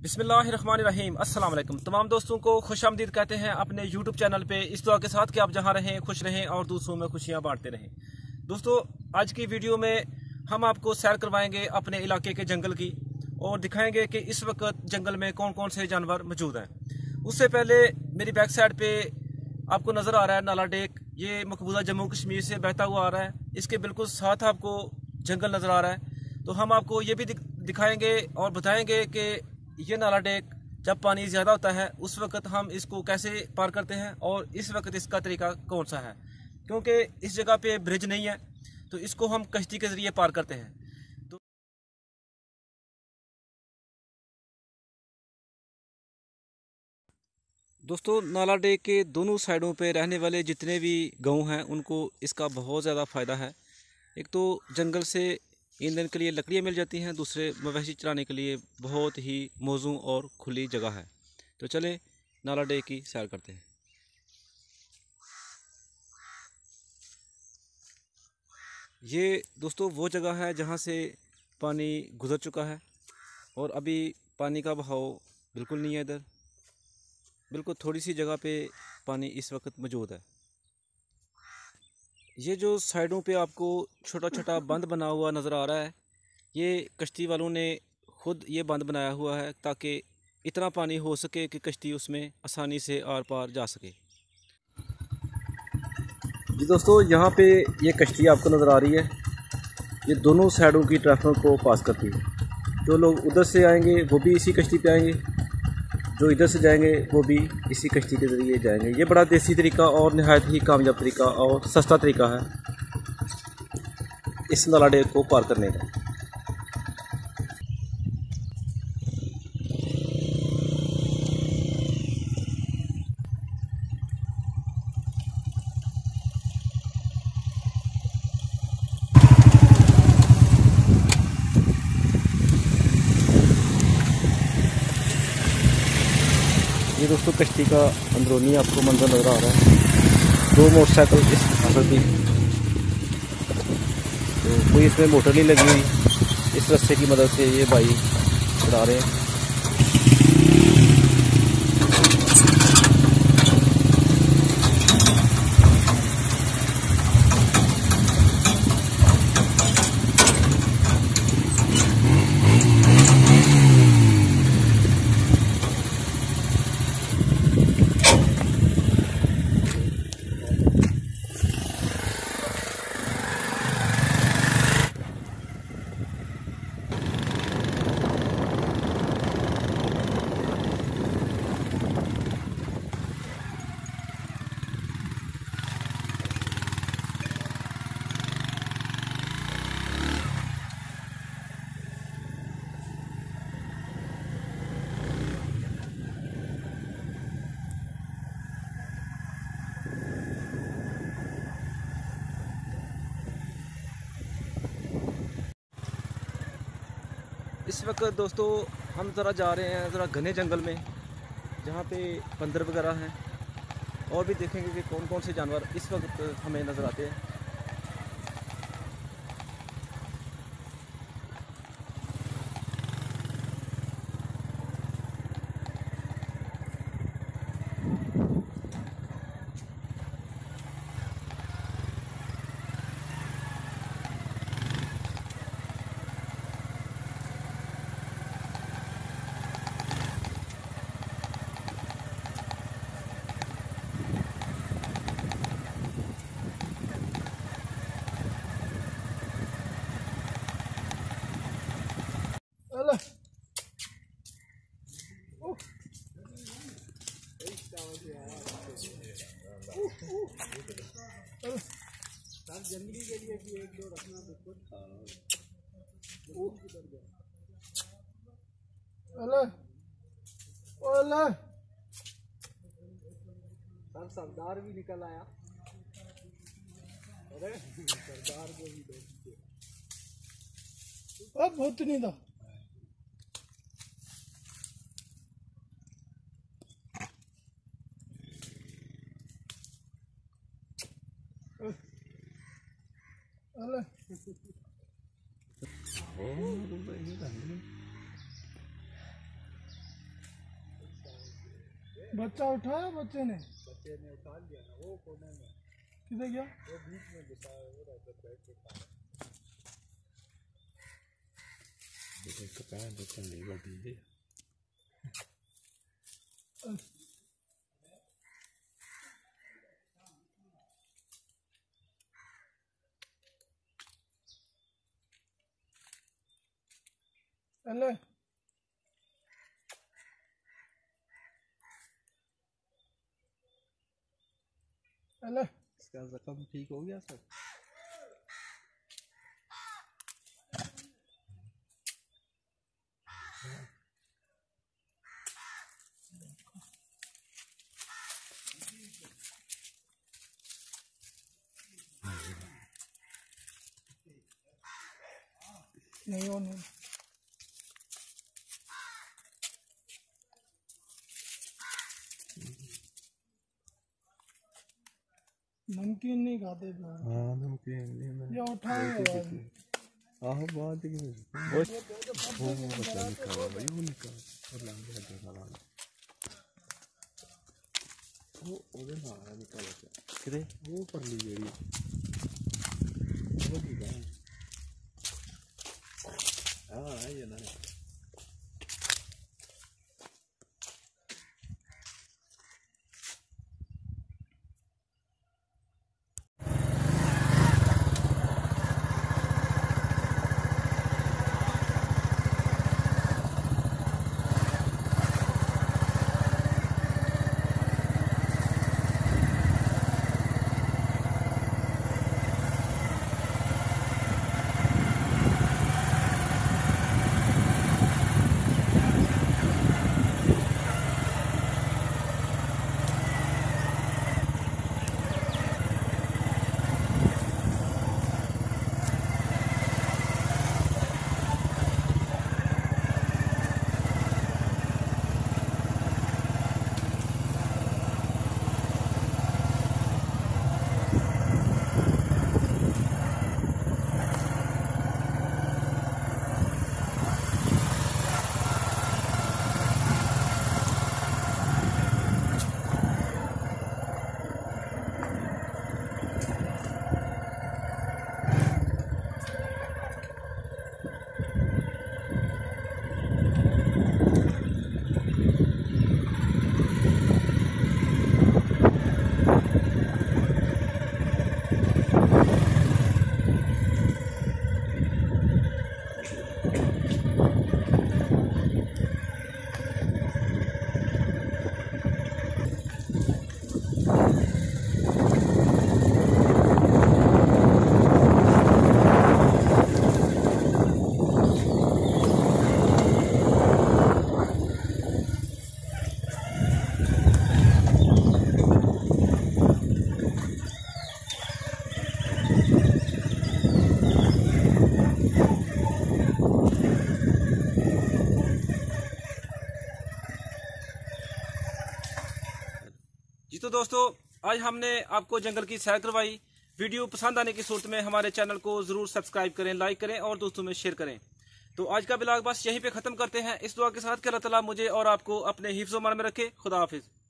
बिस्मिल्लाहिर्रहमानिर्रहीम। अस्सलाम वालेकुम। तमाम दोस्तों को खुशामदीद कहते हैं अपने यूट्यूब चैनल पे, इस दुआ के साथ कि आप जहां रहें खुश रहें और दूसरों में खुशियां बांटते रहें। दोस्तों, आज की वीडियो में हम आपको सैर करवाएंगे अपने इलाके के जंगल की और दिखाएंगे कि इस वक्त जंगल में कौन कौन से जानवर मौजूद हैं। उससे पहले मेरी बैक साइड पे आपको नज़र आ रहा है नाला डेक। ये मकबूजा जम्मू कश्मीर से बहता हुआ आ रहा है। इसके बिल्कुल साथ आपको जंगल नज़र आ रहा है। तो हम आपको ये भी दिखाएंगे और बताएंगे कि ये नाला डेक जब पानी ज़्यादा होता है उस वक्त हम इसको कैसे पार करते हैं और इस वक्त इसका तरीका कौन सा है, क्योंकि इस जगह पे ब्रिज नहीं है तो इसको हम कश्ती के ज़रिए पार करते हैं। तो दोस्तों, नाला डेक के दोनों साइडों पे रहने वाले जितने भी गांव हैं उनको इसका बहुत ज़्यादा फ़ायदा है। एक तो जंगल से ईंधन के लिए लकड़ियाँ मिल जाती हैं, दूसरे मवेशी चराने के लिए बहुत ही मौजूद और खुली जगह है। तो चलें नाला डेक की सैर करते हैं। ये दोस्तों वो जगह है जहाँ से पानी गुज़र चुका है और अभी पानी का बहाव बिल्कुल नहीं है इधर। बिल्कुल थोड़ी सी जगह पे पानी इस वक्त मौजूद है। ये जो साइडों पे आपको छोटा छोटा बंद बना हुआ नज़र आ रहा है, ये कश्ती वालों ने खुद ये बंद बनाया हुआ है ताकि इतना पानी हो सके कि कश्ती उसमें आसानी से आर पार जा सके। जी दोस्तों, यहाँ पे ये कश्ती आपको नज़र आ रही है। ये दोनों साइडों की ट्रैफिक को पास करती है। जो लोग उधर से आएंगे वो भी इसी कश्ती पे आएंगे, जो इधर से जाएंगे वो भी इसी कश्ती के ज़रिए जाएंगे। ये बड़ा देसी तरीका और नहायत ही कामयाब तरीका और सस्ता तरीका है इस नाला डेक को पार करने का। ये दोस्तों कश्ती का अंदरूनी आपको मंजर नज़र आ रहा है। दो मोटरसाइकिल इस फसल की, तो कोई इसमें मोटर नहीं लगी हुई। इस रस्ते की मदद से ये भाई चला रहे हैं। इस वक्त दोस्तों हम ज़रा जा रहे हैं ज़रा घने जंगल में, जहाँ पे बंदर वगैरह हैं, और भी देखेंगे कि कौन कौन से जानवर इस वक्त हमें नज़र आते हैं। जंगली के लिए भी एक दो रखना बिल्कुल। सर सरदार भी निकल आया। अरे सरदार को भी दे। अब बहुत नहीं था। बच्चा उठाया बच्चे ने उठा लिया ना, वो कोने में किधर गया, वो बीच में घुसा है, वो बैठ के खा रहा है। कपड़ा बच्चा नहीं बढ़ी है। चले चले, इसका जख्म ठीक हो गया सर? नहीं हो नहीं, नमकीन नहीं खाते। हाँ नमकीन नहीं, ये उठाएंगे आहो बात की वो बच्चा निकाला भाई, वो निकाल और लांगे हटे साला वो ओदे ना निकाला किरे वो पर ली जेड़ी वो की गाय। हाँ ये ना जी। तो दोस्तों आज हमने आपको जंगल की सैर करवाई। वीडियो पसंद आने की सूरत में हमारे चैनल को जरूर सब्सक्राइब करें, लाइक करें और दोस्तों में शेयर करें। तो आज का ब्लॉग बस यहीं पे खत्म करते हैं इस दुआ के साथ कि अल्लाह ताला मुझे और आपको अपने हिफ्ज़-ओ-मान में रखे। खुदा हाफिज।